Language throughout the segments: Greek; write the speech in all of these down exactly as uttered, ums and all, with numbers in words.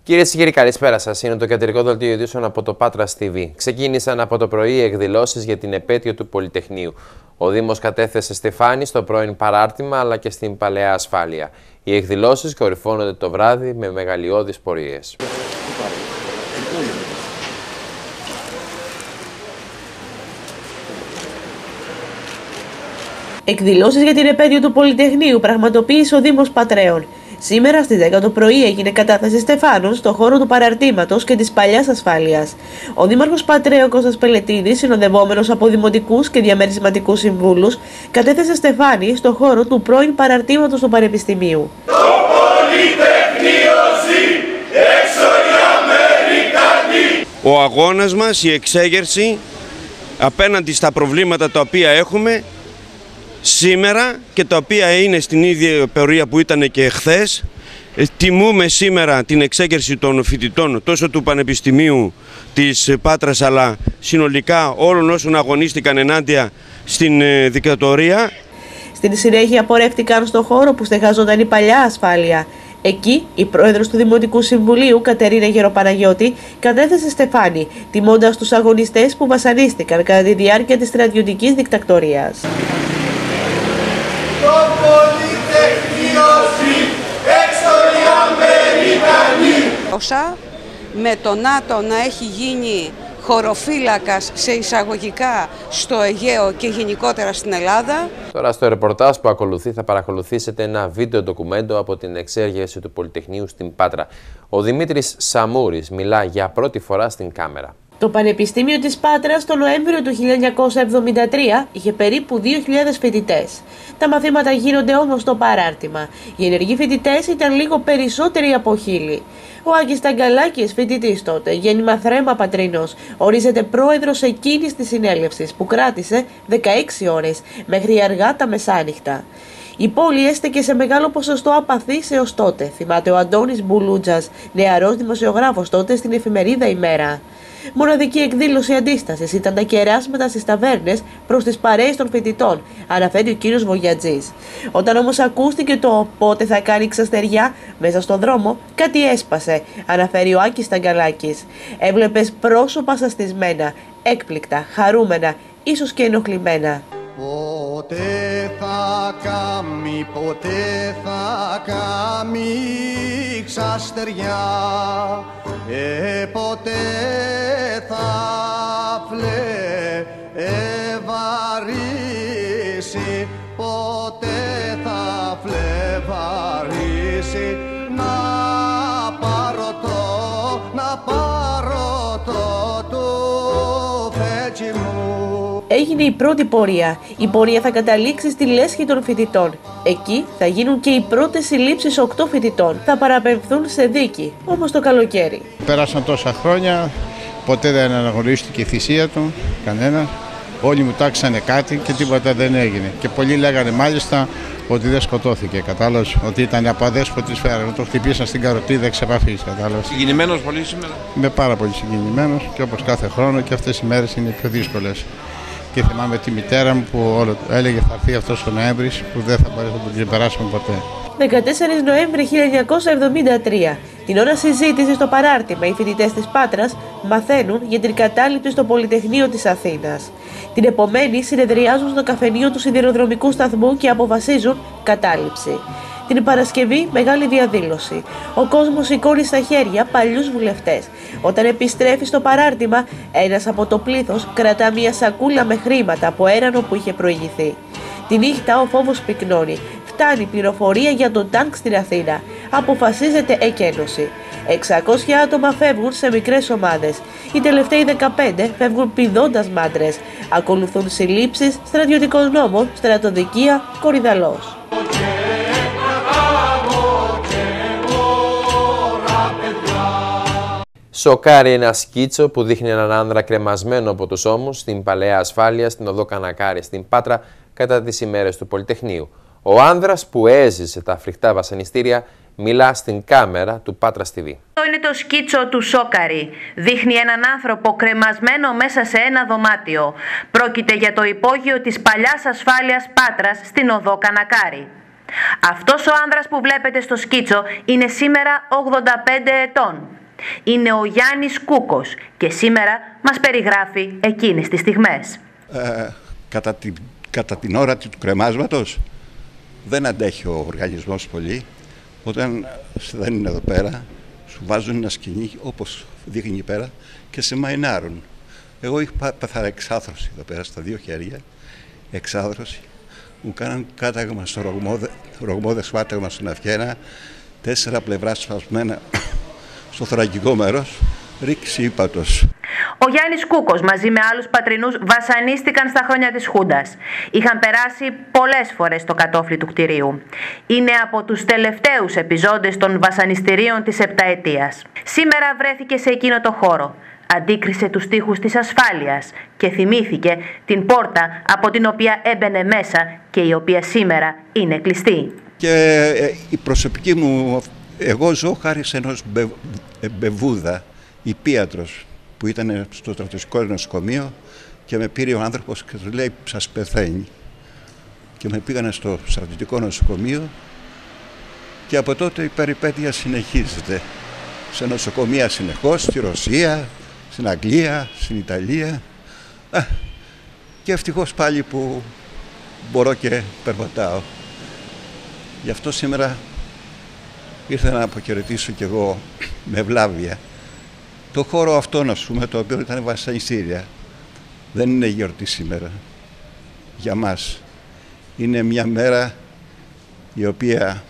Κυρίες και κύριοι, καλησπέρα σας. Είναι το κεντρικό δελτίο ειδήσεων από το Πάτρας τι βι. Ξεκίνησαν από το πρωί οι εκδηλώσεις για την επέτειο του Πολυτεχνείου. Ο Δήμος κατέθεσε στεφάνι στο πρώην παράρτημα αλλά και στην παλαιά ασφάλεια. Οι εκδηλώσεις κορυφώνονται το βράδυ με μεγαλειώδεις πορείες. Εκδηλώσεις για την επέτειο του Πολυτεχνείου πραγματοποίησε ο Δήμος Πατρέων. Σήμερα στις δέκα το πρωί έγινε κατάθεση στεφάνων στο χώρο του παραρτήματος και της παλιάς ασφάλειας. Ο Δήμαρχος Πατρέων Κώστας Πελετίδης, συνοδευόμενος από δημοτικούς και διαμερισματικούς συμβούλους, κατέθεσε στεφάνι στο χώρο του πρώην παραρτήματος του Πανεπιστημίου. Το Πολυτεχνείο ζει, έξω οι Αμερικανοί. Ο αγώνας μας, η εξέγερση απέναντι στα προβλήματα τα οποία έχουμε σήμερα και τα οποία είναι στην ίδια πορεία που ήταν και χθες. Τιμούμε σήμερα την εξέγερση των φοιτητών τόσο του Πανεπιστημίου της Πάτρας αλλά συνολικά όλων όσων αγωνίστηκαν ενάντια στην δικτατορία. Στην συνέχεια πορεύτηκαν στο χώρο που στεγάζονταν η παλιά ασφάλεια. Εκεί η πρόεδρος του Δημοτικού Συμβουλίου, Κατερίνα Γεροπαναγιώτη, κατέθεσε στεφάνι, τιμώντας τους αγωνιστές που βασανίστηκαν κατά τη διάρκεια της στρατιωτικής δικτατορίας. Το Πολυτεχνείο ζει, έξω οι Αμερικανοί. Όσα με το ΝΑΤΟ να έχει γίνει χωροφύλακας σε εισαγωγικά στο Αιγαίο και γενικότερα στην Ελλάδα. Τώρα στο ρεπορτάζ που ακολουθεί θα παρακολουθήσετε ένα βίντεο ντοκουμέντο από την εξέγερση του Πολυτεχνείου στην Πάτρα. Ο Δημήτρης Σαμούρης μιλά για πρώτη φορά στην κάμερα. Το Πανεπιστήμιο της Πάτρας το Νοέμβριο του χίλια εννιακόσια εβδομήντα τρία είχε περίπου δύο χιλιάδες φοιτητές. Τα μαθήματα γίνονται όμως στο παράρτημα. Οι ενεργοί φοιτητές ήταν λίγο περισσότεροι από χίλιοι. Ο Άκης Ταγκαλάκης, φοιτητής τότε, γέννημα Θρέμα Πατρίνος, ορίζεται πρόεδρος εκείνης της συνέλευσης που κράτησε δεκαέξι ώρες μέχρι αργά τα μεσάνυχτα. Η πόλη έστεκε σε μεγάλο ποσοστό απαθής έως τότε, θυμάται ο Αντώνης Μπουλούτζας, νεαρός δημοσιογράφος τότε στην εφημερίδα Ημέρα. Μοναδική εκδήλωση αντίστασης ήταν τα κεράσματα στις ταβέρνες προς τις παρέες των φοιτητών, αναφέρει ο κύριος Βογιατζής. Όταν όμως ακούστηκε το πότε θα κάνει ξαστεριά μέσα στον δρόμο, κάτι έσπασε, αναφέρει ο Άκης Ταγκαλάκης. Έβλεπες πρόσωπα σαστισμένα, έκπληκτα, χαρούμενα, ίσως και ενοχλημένα. Ποτέ θα κάμει, ποτέ θα κάμει ξαστεριά, ε, ποτέ θα φλεβαρίσει, ποτέ θα φλεβαρίσει, να πάρω το, να πάρω το του φέτσι μου. Έγινε η πρώτη πορεία. Η πορεία θα καταλήξει στη λέσχη των φοιτητών. Εκεί θα γίνουν και οι πρώτες συλλήψεις οκτώ φοιτητών. Θα παραπεμφθούν σε δίκη, όμως το καλοκαίρι. Πέρασαν τόσα χρόνια, ποτέ δεν αναγνωρίστηκε η θυσία του, κανένα. Όλοι μου τάξανε κάτι και τίποτα δεν έγινε. Και πολλοί λέγανε μάλιστα ότι δεν σκοτώθηκε, κατάλαβες, ότι ήταν από αδέσποτη σφαίρα. Το χτυπήσαν στην καροτίδα εξ επαφής, κατάλαβες. Συγκινημένος πολύ σήμερα. Είμαι πάρα πολύ συγκινημένος και όπως κάθε χρόνο και αυτές οι μέρες είναι πιο δύσκολες. Και θυμάμαι τη μητέρα μου που όλο, έλεγε θα έρθει αυτός ο Νοέμβρης που δεν θα μπορέσουμε να τον ξεπεράσουμε ποτέ. δεκατέσσερις Νοέμβρη χίλια εννιακόσια εβδομήντα τρία. Την ώρα συζήτηση στο παράρτημα, οι φοιτητές της Πάτρας μαθαίνουν για την κατάληψη στο Πολυτεχνείο της Αθήνας. Την επομένη συνεδριάζουν στο καφενείο του σιδηροδρομικού σταθμού και αποφασίζουν κατάληψη. Την Παρασκευή μεγάλη διαδήλωση. Ο κόσμος σηκώνει στα χέρια παλιούς βουλευτές. Όταν επιστρέφει στο παράρτημα, ένας από το πλήθος κρατά μια σακούλα με χρήματα από έρανο που είχε προηγηθεί. Τη νύχτα ο φόβος πυκνώνει. Φτάνει πληροφορία για τον τάνκ στην Αθήνα. Αποφασίζεται εκένωση. εξακόσια άτομα φεύγουν σε μικρές ομάδες. Οι τελευταίοι δεκαπέντε φεύγουν πηδώντας μάντρες. Ακολουθούν συλλήψεις, στρατιωτικός νόμος, στρατοδικία, κορυδαλός. Σοκάρει ένα σκίτσο που δείχνει έναν άνδρα κρεμασμένο από τους ώμους στην παλαιά ασφάλεια στην οδό Κανακάρη στην Πάτρα κατά τις ημέρες του Πολυτεχνείου. Ο άνδρας που έζησε τα φρικτά βασανιστήρια μιλά στην κάμερα του Πάτρας τι βι. Αυτό είναι το σκίτσο του Σόκαρη. Δείχνει έναν άνθρωπο κρεμασμένο μέσα σε ένα δωμάτιο. Πρόκειται για το υπόγειο της παλιάς ασφάλειας Πάτρας στην οδό Κανακάρη. Αυτός ο άνδρας που βλέπετε στο σκίτσο είναι σήμερα ογδόντα πέντε ετών. Είναι ο Γιάννης Κούκος και σήμερα μας περιγράφει εκείνες τις στιγμές. Ε, κατά, την, κατά την ώρα του κρεμάσματος δεν αντέχει ο οργανισμός πολύ. Όταν δεν είναι εδώ πέρα, σου βάζουν ένα σκηνή όπως δείχνει πέρα και σε μαϊνάρουν. Εγώ είχα πάθαρα εξάθρωση εδώ πέρα στα δύο χέρια, εξάθρωση. Μου κάναν κάταγμα στο ρογμόδε, ρογμόδε σφάταγμα στην αυγένα, τέσσερα πλευρά σπασμένα στο θωρακικό μέρος, ρήξη ύπατος. Ο Γιάννης Κούκος μαζί με άλλους πατρινούς βασανίστηκαν στα χρόνια της Χούντας. Είχαν περάσει πολλές φορές το κατόφλι του κτηρίου. Είναι από τους τελευταίους επιζώντες των βασανιστήριων της επταετίας. Σήμερα βρέθηκε σε εκείνο το χώρο. Αντίκρισε τους τοίχους της ασφάλειας και θυμήθηκε την πόρτα από την οποία έμπαινε μέσα και η οποία σήμερα είναι κλειστή. Και ε, η προσωπική μου, εγώ ζω χάρη σε ενός μπε, μπεβούδα, υπίατρος, που ήταν στο στρατιωτικό νοσοκομείο και με πήρε ο άνθρωπος και του λέει σας πεθαίνει. Και με πήγανε στο στρατιωτικό νοσοκομείο και από τότε η περιπέτεια συνεχίζεται. Σε νοσοκομεία συνεχώς, στη Ρωσία, στην Αγγλία, στην Ιταλία. Α, και ευτυχώς πάλι που μπορώ και περπατάω. Γι' αυτό σήμερα ήρθα να αποχαιρετήσω κι εγώ με ευλάβεια το χώρο αυτό, να πούμε, το οποίο ήταν βασανιστήρια. Δεν είναι γιορτή σήμερα για μας. Είναι μια μέρα η οποία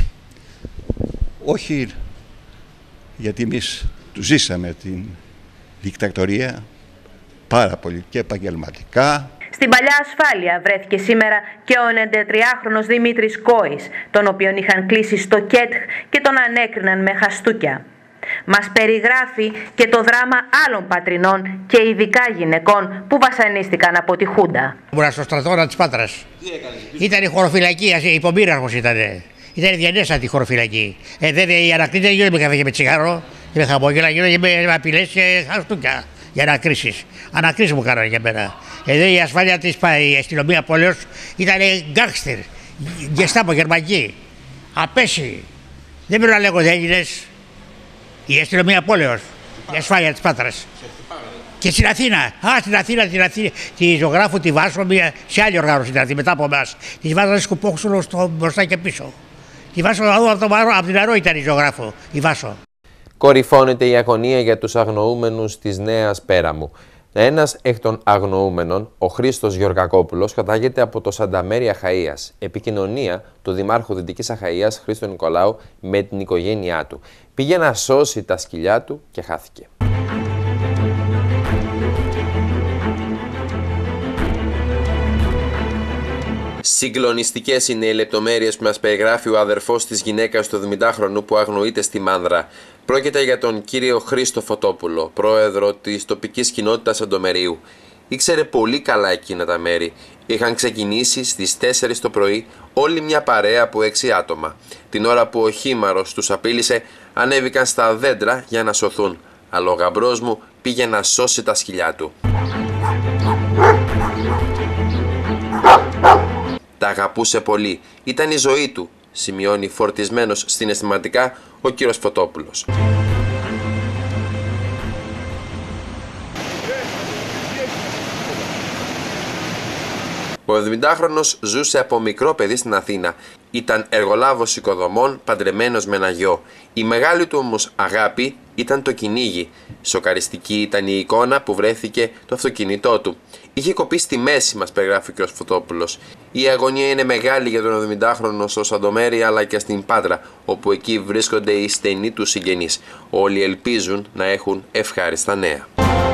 όχι γιατί εμείς του ζήσαμε την δικτατορία πάρα πολύ και επαγγελματικά. Στην παλιά ασφάλεια βρέθηκε σήμερα και ο ενενηκατριάχρονος Δημήτρης Κόης, τον οποίον είχαν κλείσει στο ΚΕΤΧ και τον ανέκριναν με χαστούκια. Μας περιγράφει και το δράμα άλλων πατρινών και ειδικά γυναικών που βασανίστηκαν από τη Χούντα. Ήμουνα στο στρατόνα της Πάτρας. Ήταν η χωροφυλακή, υπομήραρχος ήτανε. Ήταν διανέστατη η χωροφυλακή. Ε, δεν, η ανακρίτρια δεν με καφέ με τσιγάρο, με χαμόγελα, και με απειλές και χαστούκια για ανακρίσεις. Ανακρίσεις μου κάνανε για μένα. Εδώ η ασφάλεια της, η αστυνομία πόλεως ήταν γκάγκστερ, γεστάπο γερμανική, απέσιοι. Δεν πρέπει να λέγονται Έλληνες. Η αστυνομία πόλεως, η ασφάλεια της Πάτρας. Και στην Αθήνα, α, στην Αθήνα, την Αθήνα, τη ζωγράφου τη Βάσο, μια, σε άλλη οργάνωση δηλαδή, μετά από εμάς. Τη βάζανε σκουπόξουλο στο μπροστά και πίσω. Τη Βάσο, από, από την Αρώ ήταν η ζωγράφο, η Βάσο. Κορυφώνεται η αγωνία για τους αγνοούμενους της Νέας Πέραμου. Ένας εκ των αγνοούμενων, ο Χρήστος Γεωργακόπουλος, κατάγεται από το Σανταμέρι Αχαΐας. Επικοινωνία του Δημάρχου Δυτικής Αχαΐας, Χρήστο Νικολάου, με την οικογένειά του. Πήγε να σώσει τα σκυλιά του και χάθηκε. Συγκλονιστικές είναι οι λεπτομέρειες που μας περιγράφει ο αδερφός της γυναίκας του εβδομηντάχρονου που αγνοείται στη Μάνδρα. Πρόκειται για τον κύριο Χρήστο Φωτόπουλο, πρόεδρο της τοπικής κοινότητας Σαντομερίου. Ήξερε πολύ καλά εκείνα τα μέρη. Είχαν ξεκινήσει στις τέσσερις το πρωί όλη μια παρέα από έξι άτομα. Την ώρα που ο χήμαρος τους απείλησε, ανέβηκαν στα δέντρα για να σωθούν. Αλλά ο γαμπρός μου πήγε να σώσει τα σκυλιά του. Τα αγαπούσε πολύ. Ήταν η ζωή του, σημειώνει φορτισμένος συναισθηματικά ο κύριος Φωτόπουλος. Ο εβδομηντάχρονος ζούσε από μικρό παιδί στην Αθήνα. Ήταν εργολάβος οικοδομών, παντρεμένος με ένα γιο. Η μεγάλη του όμως αγάπη ήταν το κυνήγι. Σοκαριστική ήταν η εικόνα που βρέθηκε το αυτοκίνητό του. Είχε κοπεί στη μέση, μας περιγράφει ο κ. Φωτόπουλος. Η αγωνία είναι μεγάλη για τον εβδομηντάχρονο στο Σαντομέρι αλλά και στην Πάτρα, όπου εκεί βρίσκονται οι στενοί του συγγενείς. Όλοι ελπίζουν να έχουν ευχάριστα νέα.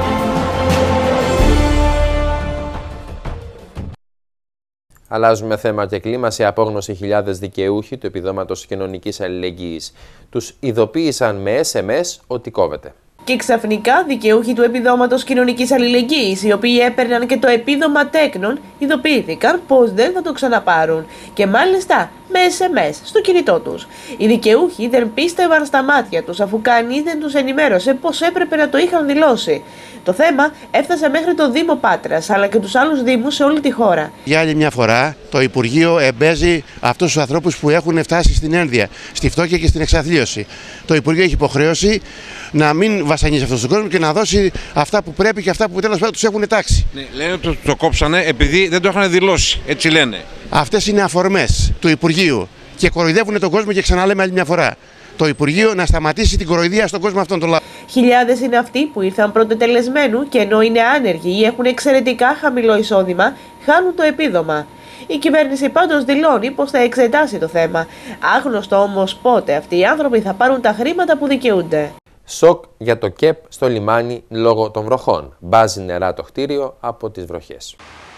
Αλλάζουμε θέμα και κλίμα. Σε απόγνωση χιλιάδες δικαιούχοι του επιδόματος κοινωνικής αλληλεγγύης. Τους ειδοποίησαν με ες εμ ες ότι κόβεται. Και ξαφνικά δικαιούχοι του επιδόματος κοινωνικής αλληλεγγύης, οι οποίοι έπαιρναν και το επίδομα τέκνων, ειδοποιήθηκαν πως δεν θα το ξαναπάρουν. Και μάλιστα με ες εμ ες στο κινητό τους. Οι δικαιούχοι δεν πίστευαν στα μάτια τους, αφού κανείς δεν τους ενημέρωσε πως έπρεπε να το είχαν δηλώσει. Το θέμα έφτασε μέχρι το Δήμο Πάτρας, αλλά και τους άλλους δήμους σε όλη τη χώρα. Για άλλη μια φορά, το Υπουργείο εμπέζει αυτούς τους ανθρώπους που έχουν φτάσει στην ένδια, στη φτώχεια και στην εξαθλίωση. Το Υπουργείο έχει υποχρέωση να μην βασανίσει αυτόν τον κόσμο και να δώσει αυτά που πρέπει και αυτά που τέλος πάντων τους έχουν τάξει. Ναι, λένε ότι το, το κόψανε επειδή δεν το είχαν δηλώσει. Έτσι λένε. Αυτές είναι αφορμές του Υπουργείου και κοροϊδεύουν τον κόσμο και ξαναλέμε άλλη μια φορά. Το Υπουργείο να σταματήσει την κοροϊδία στον κόσμο αυτόν τον λαό. Χιλιάδες είναι αυτοί που ήρθαν πρωτοτελεσμένου και ενώ είναι άνεργοι ή έχουν εξαιρετικά χαμηλό εισόδημα, χάνουν το επίδομα. Η κυβέρνηση πάντως δηλώνει πως θα εξετάσει το θέμα. Άγνωστο όμως πότε αυτοί οι άνθρωποι θα πάρουν τα χρήματα που δικαιούνται. Σοκ για το ΚΕΠ στο λιμάνι λόγω των βροχών. Μπάζει νερά το κτίριο από τις βροχές.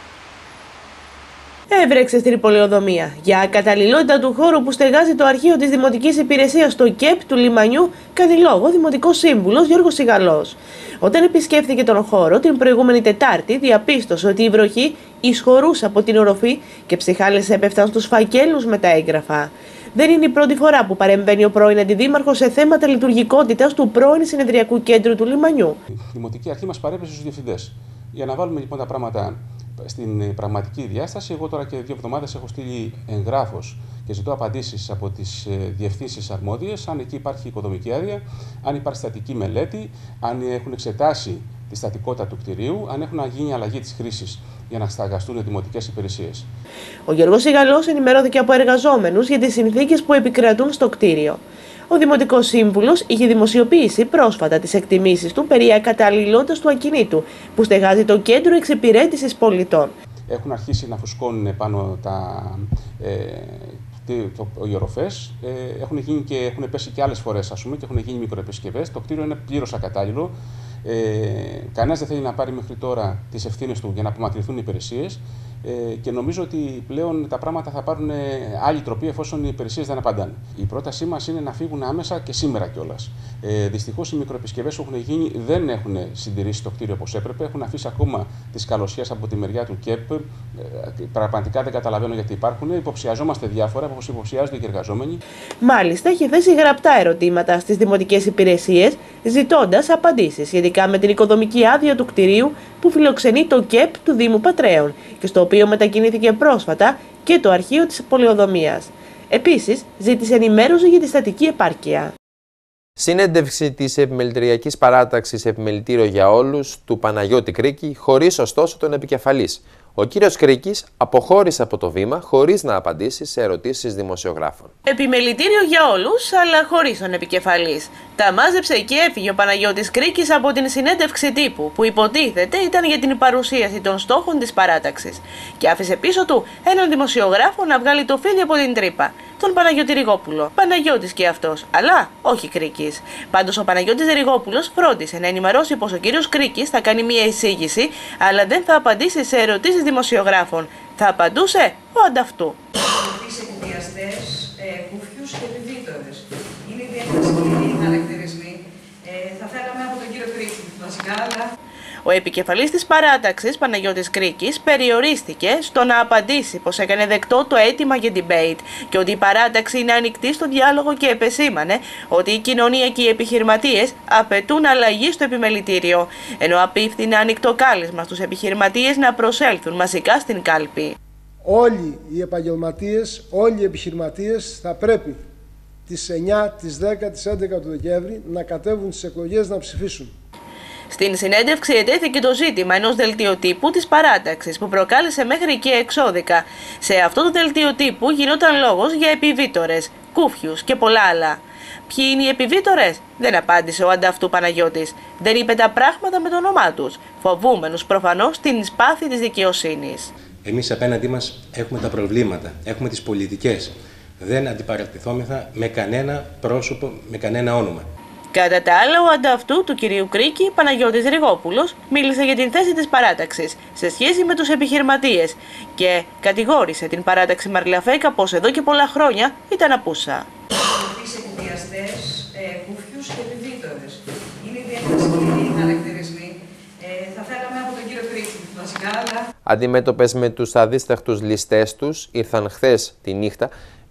Έβρεξε στην πολεοδομία. Για ακαταλληλότητα του χώρου που στεγάζει το αρχείο της Δημοτικής Υπηρεσίας στο ΚΕΠ του λιμανιού, κάνει λόγο Δημοτικός Σύμβουλος Γιώργος Σιγαλός. Όταν επισκέφθηκε τον χώρο την προηγούμενη Τετάρτη, διαπίστωσε ότι η βροχή εισχωρούσε από την οροφή και ψυχάλες έπεφταν στους φακέλους με τα έγγραφα. Δεν είναι η πρώτη φορά που παρεμβαίνει ο πρώην Αντιδήμαρχος σε θέματα λειτουργικότητας του πρώην Συνεδριακού Κέντρου του λιμανιού. Η Δημοτική Αρχή μας παρέπεσε στους διευθυντές. Για να βάλουμε λοιπόν τα πράγματα στην πραγματική διάσταση, εγώ τώρα και δύο εβδομάδες έχω στείλει εγγράφος και ζητώ απαντήσεις από τις διευθύνσεις αρμόδιες, αν εκεί υπάρχει οικοδομική άδεια, αν υπάρχει στατική μελέτη, αν έχουν εξετάσει τη στατικότητα του κτηρίου, αν έχουν γίνει αλλαγή της χρήσης για να σταγαστούν οι δημοτικές υπηρεσίες. Ο Γιώργος Σιγαλός ενημερώθηκε από εργαζόμενους για τις συνθήκες που επικρατούν στο κτίριο. Ο Δημοτικός Σύμβουλος είχε δημοσιοποιήσει πρόσφατα τις εκτιμήσεις του περί ακαταλληλότητας του ακινήτου που στεγάζει το Κέντρο Εξυπηρέτησης Πολιτών. Έχουν αρχίσει να φουσκώνουν πάνω τα, ε, το, οι οροφές, ε, έχουν, γίνει και, έχουν πέσει και άλλες φορές ας πούμε, και έχουν γίνει μικροεπισκευές. Το κτίριο είναι πλήρως ακατάλληλο. Ε, κανένας δεν θέλει να πάρει μέχρι τώρα τις ευθύνες του για να απομακρυνθούν οι υπηρεσίες ε, και νομίζω ότι πλέον τα πράγματα θα πάρουν άλλη τροπή εφόσον οι υπηρεσίες δεν απαντάνε. Η πρότασή μας είναι να φύγουν άμεσα και σήμερα κιόλας. Ε, δυστυχώς οι μικροεπισκευές που έχουν γίνει δεν έχουν συντηρήσει το κτίριο όπως έπρεπε, έχουν αφήσει ακόμα τις καλοσιές από τη μεριά του ΚΕΠ. Ε, πραγματικά δεν καταλαβαίνω γιατί υπάρχουν. Υποψιαζόμαστε διάφορα, όπως υποψιάζονται και οι εργαζόμενοι. Μάλιστα, έχει θέσει γραπτά ερωτήματα στις δημοτικές υπηρεσίες, ζητώντας απαντήσεις σχετικά με την οικοδομική άδεια του κτηρίου που φιλοξενεί το ΚΕΠ του Δήμου Πατρέων και στο οποίο μετακινήθηκε πρόσφατα και το αρχείο της πολεοδομίας. Επίσης, ζήτησε ενημέρωση για τη στατική επάρκεια. Συνέντευξη της επιμελητηριακής παράταξης Επιμελητήριο για Όλους του Παναγιώτη Κρίκη, χωρίς ωστόσο τον επικεφαλής. Ο κύριος Κρίκης αποχώρησε από το βήμα χωρίς να απαντήσει σε ερωτήσεις δημοσιογράφων. Επιμελητήριο για όλους, αλλά χωρίς τον επικεφαλής. Τα μάζεψε και έφυγε ο Παναγιώτης Κρίκης από την συνέντευξη τύπου, που υποτίθεται ήταν για την παρουσίαση των στόχων της παράταξης. Και άφησε πίσω του έναν δημοσιογράφο να βγάλει το φίδι από την τρύπα, τον Παναγιώτη Ριγόπουλο. Παναγιώτης και αυτός, αλλά όχι Κρίκης. Πάντως ο Παναγιώτης Ριγόπουλος φρόντισε να ενημερώσει πως ο κύριος Κρίκης θα κάνει μια εισήγηση, αλλά δεν θα απαντήσει σε ερωτήσεις δημοσιογράφων. Θα απαντούσε ο ανταυτού. Τις εκβιαστές, ε, κουφιούς και επιβίτορες. Είναι ιδιαίτερα σκληροί χαρακτηρισμοί. Ε, θα θέλαμε από τον κύριο Κρίκη βασικά, αλλά... Ο επικεφαλής της παράταξης, Παναγιώτης Κρίκης, περιορίστηκε στο να απαντήσει πως έκανε δεκτό το αίτημα για debate και ότι η παράταξη είναι ανοιχτή στο διάλογο και επεσήμανε ότι η κοινωνία και οι επιχειρηματίες απαιτούν αλλαγή στο επιμελητήριο, ενώ απίφθηνε ανοιχτό κάλεσμα στους επιχειρηματίες να προσέλθουν μαζικά στην κάλπη. Όλοι οι επαγγελματίες, όλοι οι επιχειρηματίες θα πρέπει τις εννιά, τις δέκα, τις έντεκα του Δεκέμβρη να κατέβουν στις εκλογές να ψηφίσουν. Στην συνέντευξη ετέθηκε το ζήτημα ενός δελτιοτύπου της παράταξης που προκάλεσε μέχρι και εξώδικα. Σε αυτό το δελτιοτύπου γινόταν λόγος για επιβίτορες, κούφιους και πολλά άλλα. Ποιοι είναι οι επιβίτορες? Δεν απάντησε ο ανταυτού Παναγιώτης. Δεν είπε τα πράγματα με το όνομά τους, φοβούμενους προφανώς την σπάθη της δικαιοσύνης. Εμείς απέναντί μας έχουμε τα προβλήματα, έχουμε τις πολιτικές. Δεν αντιπαρατηθόμεθα με κανένα πρόσωπο, με κανένα όνομα. Κατά τα άλλα, ο ανταυτού του κυρίου Κρίκη, Παναγιώτης Ριγόπουλος, μίλησε για την θέση της παράταξης σε σχέση με τους επιχειρηματίες και κατηγόρησε την παράταξη Μαρλαφέκα πως εδώ και πολλά χρόνια ήταν απούσα. Τις εκβιαστές, ε, κουφιούς και επιβίτορες. Είναι ιδιαίτερα σκληροί χαρακτηρισμοί. Ε, θα θέλαμε από τον κύριο Κρίκη βασικά, αλλά... Αντιμέτωπες με τους αδίσταχτους ληστές τους, ήρθαν χθες τη νύχτα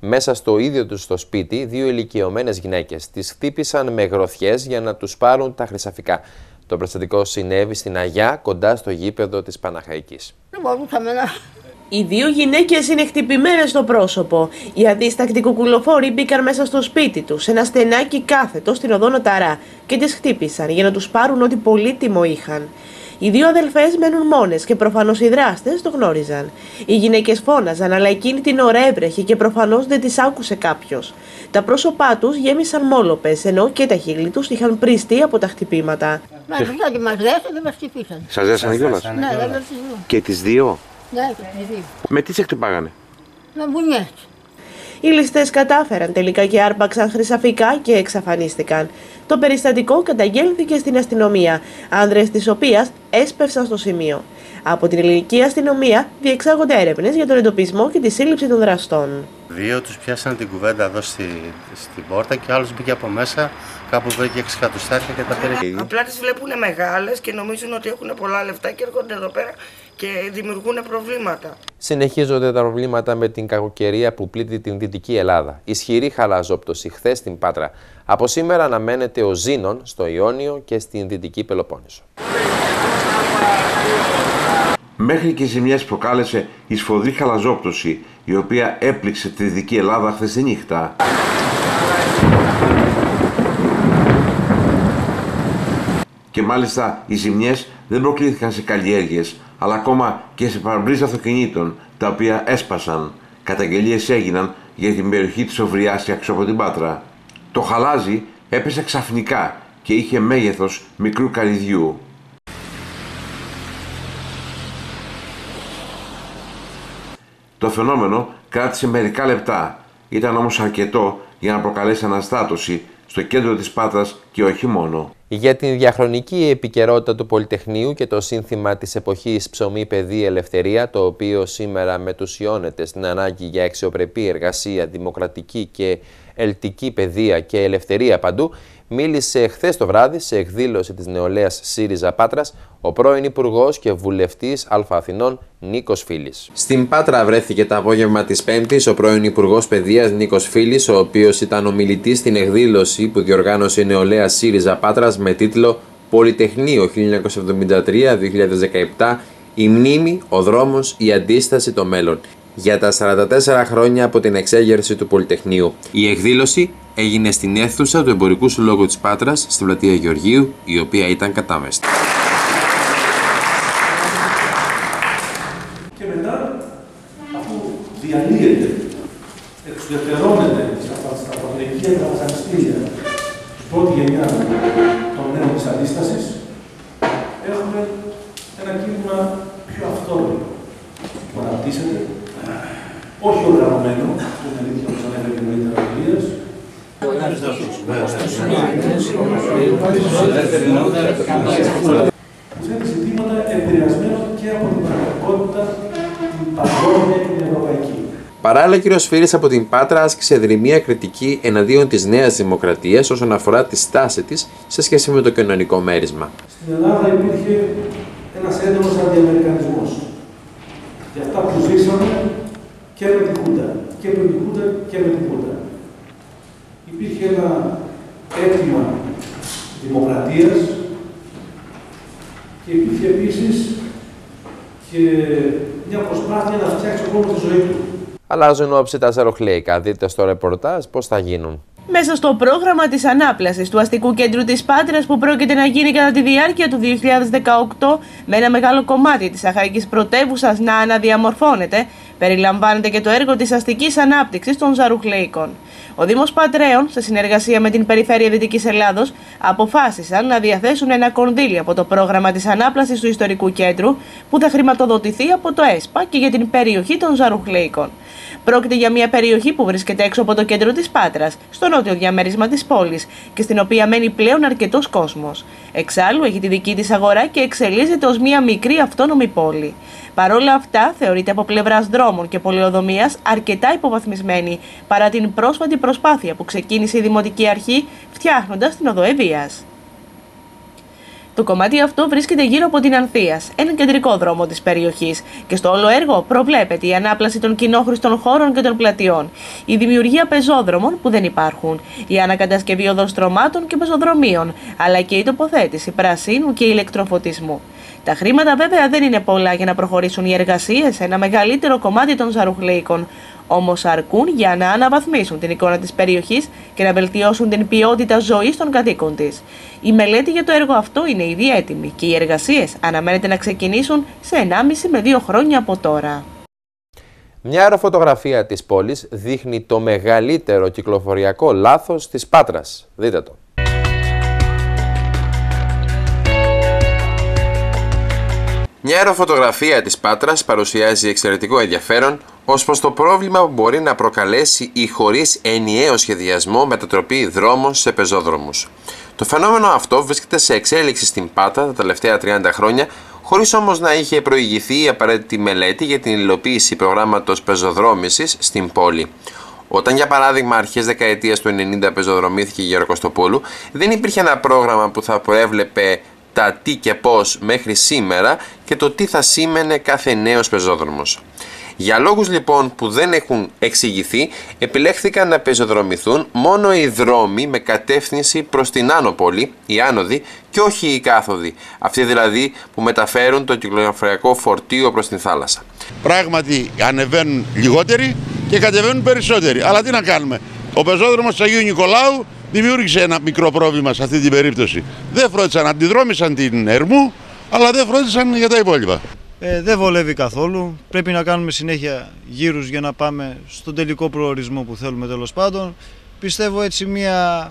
Μέσα στο ίδιο τους το σπίτι, δύο ηλικιωμένες γυναίκες τις χτύπησαν με γροθιές για να τους πάρουν τα χρυσαφικά. Το περιστατικό συνέβη στην Αγιά, κοντά στο γήπεδο της Παναχαϊκής. Οι δύο γυναίκες είναι χτυπημένες στο πρόσωπο. Οι αδίστακτοι κουκουλοφόροι μπήκαν μέσα στο σπίτι τους, σε ένα στενάκι κάθετο στην οδό Νοταρά, και τις χτύπησαν για να τους πάρουν ό,τι πολύτιμο είχαν. Οι δύο αδελφές μένουν μόνες και προφανώς οι δράστες το γνώριζαν. Οι γυναίκες φώναζαν, αλλά εκείνη την ώρα έβρεχε και προφανώς δεν τις άκουσε κάποιος. Τα πρόσωπά τους γέμισαν μόλοπες, ενώ και τα χείλη τους είχαν πριστεί από τα χτυπήματα. Μας δέσανε, μας δέσανε, μας χτυπήσανε. Σας δέσανε κιόλας? Ναι, δεν τις δύο. Και τις δύο? Ναι, και τις δύο. Με τι σε χτυπάγανε? Με βουνιές. Οι ληστές κατάφεραν τελικά και άρπαξαν χρυσαφικά και εξαφανίστηκαν. Το περιστατικό καταγγέλθηκε στην αστυνομία, άνδρες της οποίας έσπευσαν στο σημείο. Από την ελληνική αστυνομία διεξάγονται έρευνες για τον εντοπισμό και τη σύλληψη των δραστών. Δύο τους πιάσανε την κουβέντα εδώ στη, στην πόρτα και ο άλλος μπήκε από μέσα, κάπου βρήκε έξι εκατοστάρια και τα πήρε. Απλά τις βλέπουν μεγάλες και νομίζουν ότι έχουν πολλά λεφτά και έρχονται εδώ πέρα και δημιουργούν προβλήματα. Συνεχίζονται τα προβλήματα με την κακοκαιρία που πλήττει την Δυτική Ελλάδα. Ισχυρή χαλαζόπτωση χθες στην Πάτρα. Από σήμερα αναμένεται ο Ζήνων στο Ιόνιο και στην Δυτική Πελοπόννησο. Μέχρι και ζημιές προκάλεσε η σφοδρή χαλαζόπτωση, η οποία έπληξε τη Δυτική Ελλάδα χθες τη νύχτα. Και μάλιστα οι ζημιές δεν προκλήθηκαν σε καλλιέργειες, αλλά ακόμα και σε παρμπρίζ αυτοκινήτων, τα οποία έσπασαν. Καταγγελίες έγιναν για την περιοχή της Οβριάς έξω από την Πάτρα. Το χαλάζι έπεσε ξαφνικά και είχε μέγεθος μικρού καρυδιού. Το φαινόμενο κράτησε μερικά λεπτά, ήταν όμως αρκετό για να προκαλέσει αναστάτωση στο κέντρο της Πάτρας και όχι μόνο. Για την διαχρονική επικαιρότητα του Πολυτεχνείου και το σύνθημα της εποχής ψωμί, παιδί, ελευθερία, το οποίο σήμερα μετουσιώνεται στην ανάγκη για αξιοπρεπή εργασία, δημοκρατική και ελτική παιδεία και ελευθερία παντού, μίλησε χθες το βράδυ σε εκδήλωση της νεολαίας ΣΥΡΙΖΑ Πάτρας ο πρώην Υπουργός και Βουλευτής Α Αθηνών Νίκος Φίλης. Στην Πάτρα βρέθηκε το απόγευμα της Πέμπτης ο πρώην Υπουργός Παιδείας Νίκος Φίλης, ο οποίος ήταν ομιλητής στην εκδήλωση που διοργάνωσε η νεολαία ΣΥΡΙΖΑ Πάτρας με τίτλο Πολυτεχνείο χίλια εννιακόσια εβδομήντα τρία με δύο χιλιάδες δεκαεπτά, η μνήμη, ο δρόμος, η αντίσταση, το μέλλον. Για τα σαράντα τέσσερα χρόνια από την εξέγερση του Πολυτεχνείου. Η εκδήλωση έγινε στην αίθουσα του Εμπορικού Συλλόγου της Πάτρας, στην πλατεία Γεωργίου, η οποία ήταν κατάμεστη. Και μετά, αφού διαλύεται, εξουδετερώνεται στα πρωτοεικία τα βασανιστήρια, στην πρώτη γενιά των νέων της αντίστασης, έχουμε ένα κίνημα πιο αυτόρυο που αναπτύσσεται, όχι οργανωμένο, που είναι αλήθεια όπως ανέφερε και νωρίτερα ο Ηλίας. Που θέτει ζητήματα επηρεασμένα και από την πραγματικότητα, την παγκόσμια και την ευρωπαϊκή. Παράλληλα, ο κ. Φίλης από την Πάτρα άσκησε δρυμία κριτική εναντίον της Νέας Δημοκρατίας όσον αφορά τη στάση της σε σχέση με το κοινωνικό μέρισμα. Στην Ελλάδα υπήρχε ένας έντονος αντιαμερικανισμός. Για αυτά που ζήσαμε και με την Χούντα, και με την Χούντα και με την Χούντα. Υπήρχε ένα αίτημα δημοκρατίας και υπήρχε επίσης και μια προσπάθεια να φτιάξει ο κόσμος τη ζωή του. Αλλάζουν όψη τα ζαροχλέικα. Δείτε στο ρεπορτάζ πώς θα γίνουν. Μέσα στο πρόγραμμα της ανάπλασης του αστικού κέντρου της Πάτρας που πρόκειται να γίνει κατά τη διάρκεια του δύο χιλιάδες δεκαοκτώ, με ένα μεγάλο κομμάτι της αχαϊκής πρωτεύουσας να αναδιαμορφώνεται, περιλαμβάνεται και το έργο της αστικής ανάπτυξης των Ζαρουχλέικων. Ο Δήμος Πατρέων, σε συνεργασία με την Περιφέρεια Δυτικής Ελλάδος, αποφάσισαν να διαθέσουν ένα κονδύλι από το πρόγραμμα της ανάπλασης του ιστορικού κέντρου, που θα χρηματοδοτηθεί από το ΕΣΠΑ και για την περιοχή των Ζαρουχλέικων. Πρόκειται για μια περιοχή που βρίσκεται έξω από το κέντρο της Πάτρας, στο νότιο διαμέρισμα της πόλης, και στην οποία μένει πλέον αρκετός κόσμος. Εξάλλου έχει τη δική της αγορά και εξελίσσεται ως μια μικρή αυτόνομη πόλη. Παρ' όλα αυτά, θεωρείται από πλευράς δρόμων και πολεοδομίας αρκετά υποβαθμισμένη, παρά την πρόσφατη προσπάθεια που ξεκίνησε η Δημοτική Αρχή φτιάχνοντας την οδό Ευβοίας. Το κομμάτι αυτό βρίσκεται γύρω από την Ανθίας, έναν κεντρικό δρόμο της περιοχής, και στο όλο έργο προβλέπεται η ανάπλαση των κοινόχρηστων χώρων και των πλατιών, η δημιουργία πεζόδρομων που δεν υπάρχουν, η ανακατασκευή οδοστρωμάτων και πεζοδρομίων, αλλά και η τοποθέτηση πρασίνου και ηλεκτροφωτισμού. Τα χρήματα βέβαια δεν είναι πολλά για να προχωρήσουν οι εργασίες σε ένα μεγαλύτερο κομμάτι των Ζαρουχλοίκων, όμως αρκούν για να αναβαθμίσουν την εικόνα της περιοχής και να βελτιώσουν την ποιότητα ζωής των κατοίκων της. Η μελέτη για το έργο αυτό είναι ήδη έτοιμη και οι εργασίες αναμένεται να ξεκινήσουν σε ενάμιση με δύο χρόνια από τώρα. Μια αεροφωτογραφία της πόλης δείχνει το μεγαλύτερο κυκλοφοριακό λάθος της Πάτρας. Δείτε το. Μια αεροφωτογραφία της Πάτρας παρουσιάζει εξαιρετικό ενδιαφέρον ως προς το πρόβλημα που μπορεί να προκαλέσει η χωρίς ενιαίο σχεδιασμό μετατροπή δρόμων σε πεζόδρομους. Το φαινόμενο αυτό βρίσκεται σε εξέλιξη στην Πάτρα τα τελευταία τριάντα χρόνια, χωρίς όμως να είχε προηγηθεί η απαραίτητη μελέτη για την υλοποίηση προγράμματος πεζοδρόμησης στην πόλη. Όταν, για παράδειγμα, αρχές δεκαετίας του ενενήντα πεζοδρομήθηκε η Γεροκοστοπούλου, δεν υπήρχε ένα πρόγραμμα που θα προέβλεπε τα τι και πώς μέχρι σήμερα και το τι θα σήμαινε κάθε νέος πεζόδρομος. Για λόγους λοιπόν που δεν έχουν εξηγηθεί, επιλέχθηκαν να πεζοδρομηθούν μόνο οι δρόμοι με κατεύθυνση προς την άνω πόλη, οι άνοδοι, και όχι οι κάθοδοι, αυτοί δηλαδή που μεταφέρουν το κυκλοφοριακό φορτίο προς την θάλασσα. Πράγματι ανεβαίνουν λιγότεροι και κατεβαίνουν περισσότεροι. Αλλά τι να κάνουμε, ο πεζόδρομος του Αγίου Νικολάου δημιούργησε ένα μικρό πρόβλημα σε αυτή την περίπτωση. Δεν φρόντισαν, αντιδρόμησαν την Ερμού, αλλά δεν φρόντισαν για τα υπόλοιπα. Ε, δεν βολεύει καθόλου. Πρέπει να κάνουμε συνέχεια γύρους για να πάμε στον τελικό προορισμό που θέλουμε, τέλος πάντων. Πιστεύω έτσι μια...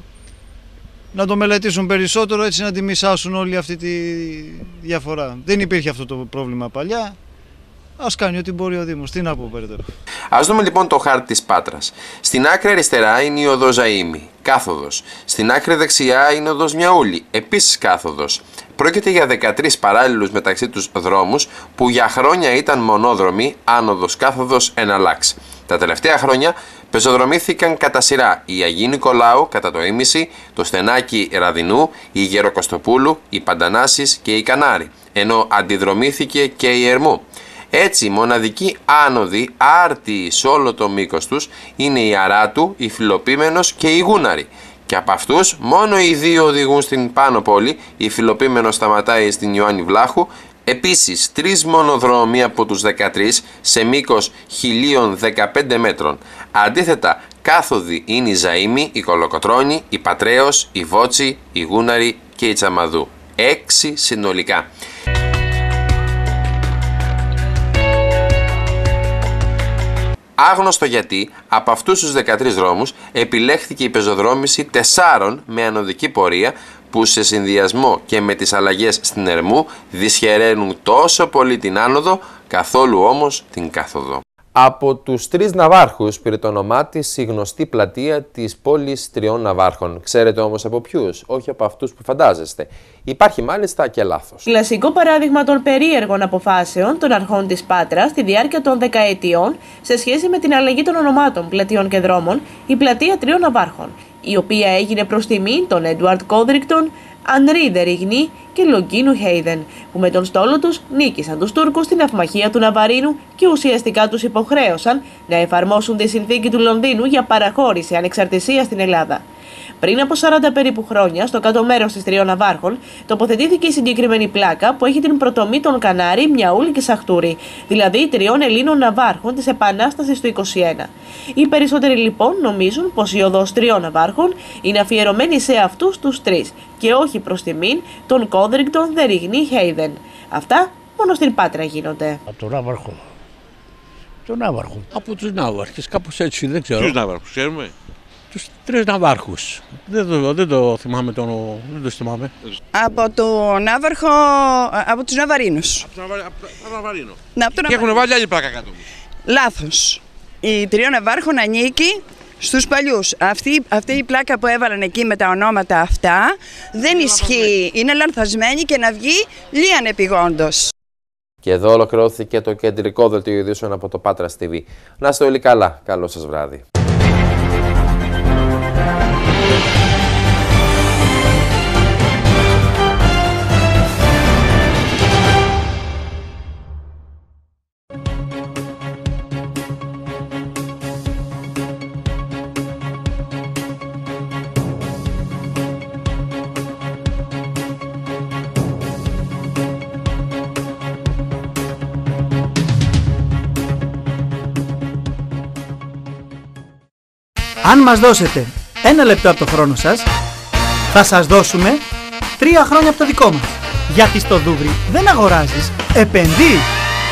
να το μελετήσουν περισσότερο, έτσι να τη μισάσουν όλη αυτή τη διαφορά. Δεν υπήρχε αυτό το πρόβλημα παλιά. Ας κάνει ό,τι μπορεί ο Δήμος. Τι να πω περαιτέρω. Ας δούμε λοιπόν το χάρτη της Πάτρας. Στην άκρη αριστερά είναι η οδός Ζαΐμη, κάθοδος. Στην άκρη δεξιά είναι η οδός Μιαούλη, επίσης κάθοδος. Πρόκειται για δεκατρείς παράλληλους μεταξύ τους δρόμους που για χρόνια ήταν μονόδρομοι, άνοδος κάθοδος εναλλάξ. Τα τελευταία χρόνια πεζοδρομήθηκαν κατά σειρά η Αγίου Νικολάου κατά το ίμιση, το Στενάκι Ραδινού, η Γεροκοστοπούλου, η Παντανάσης και η Κανάρη, ενώ αντιδρομήθηκε και η Ερμού. Έτσι, μοναδικοί άνοδοι άρτιοι σε όλο το μήκος τους είναι η Αράτου, η Φιλοπίμενος και η Γούναρη. Και από αυτούς μόνο οι δύο οδηγούν στην πάνω πόλη, η Φιλοπίμενος σταματάει στην Ιωάννη Βλάχου. Επίσης, τρεις μονοδρόμοι από τους δεκατρείς σε μήκος χίλια δεκαπέντε μέτρων. Αντίθετα, κάθοδοι είναι η Ζαΐμη, η Κολοκοτρώνη, η Πατρέως, η Βότσι, η Γούναρη και η Τσαμαδού. Έξι συνολικά. Άγνωστο γιατί, από αυτούς τους δεκατρείς δρόμους επιλέχθηκε η πεζοδρόμηση τεσσάρων με ανωδική πορεία που σε συνδυασμό και με τις αλλαγές στην Ερμού δυσχεραίνουν τόσο πολύ την άνοδο, καθόλου όμως την κάθοδο. Από τους τρεις ναυάρχους πήρε το όνομά της η γνωστή πλατεία της πόλης τριών ναυάρχων. Ξέρετε όμως από ποιους? Όχι από αυτούς που φαντάζεστε. Υπάρχει μάλιστα και λάθος. Κλασικό παράδειγμα των περίεργων αποφάσεων των αρχών της Πάτρας στη διάρκεια των δεκαετιών σε σχέση με την αλλαγή των ονομάτων πλατιών και δρόμων, η πλατεία τριών ναυάρχων, η οποία έγινε προς τιμή των Έντουαρντ Κόδρικτον, Ανρί Ντεριγνή και Λογκίνου Χέιδεν, που με τον στόλο τους νίκησαν τους Τούρκους στην ναυμαχία του Ναβαρίνου και ουσιαστικά τους υποχρέωσαν να εφαρμόσουν τη συνθήκη του Λονδίνου για παραχώρηση ανεξαρτησίας στην Ελλάδα. Πριν από σαράντα περίπου χρόνια, στο κάτω μέρος της τριών ναυάρχων, τοποθετήθηκε η συγκεκριμένη πλάκα που έχει την πρωτομή των Κανάρη, Μιαούλη και Σαχτούρη, δηλαδή τριών Ελλήνων ναυάρχων της Επανάστασης του είκοσι ένα. Οι περισσότεροι λοιπόν νομίζουν πως η οδός τριών ναυάρχων είναι αφιερωμένη σε αυτούς τους τρεις και όχι προς τιμήν των Κόδρικτον, Ντεριγνή, Χέιδεν. Αυτά μόνο στην Πάτρα γίνονται. Από τον ναύαρχο. Τον ναύαρχο. Από τους ναύαρχες, κάπως έτσι, δεν ξέρω. Ποιους ναύαρχους, ξέρουμε? Τους τρεις ναυάρχους. Δεν το, δεν το θυμάμαι, τον, δεν το θυμάμαι. Από το ναύαρχο, από τους Ναβαρίνους. Από τον Ναβαρίνο. Να, από τον Και έχουν βάλει άλλη πλάκα κάτω. Λάθος. Η τριών ναυάρχων ανήκει στους παλιούς. Αυτή, αυτή η πλάκα που έβαλαν εκεί με τα ονόματα αυτά δεν ισχύει. Είναι λανθασμένη και να βγει λίαν επιγόντως. Και εδώ ολοκληρώθηκε το κεντρικό δελτίο ειδήσεων από το Πάτρας τι βι. Να είστε όλοι καλά. Καλό σας βράδυ. Αν μας δώσετε ένα λεπτό από το χρόνο σας, θα σας δώσουμε τρία χρόνια από το δικό μας. Γιατί στο Δούβρι δεν αγοράζεις, επενδύεις.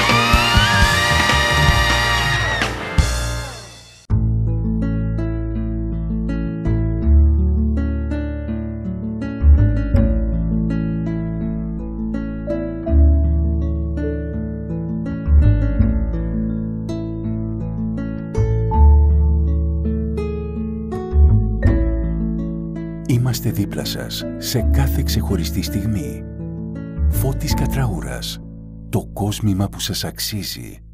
Είμαστε δίπλα σας σε κάθε ξεχωριστή στιγμή. Φώτης Κατραούρας. Το κόσμημα που σας αξίζει.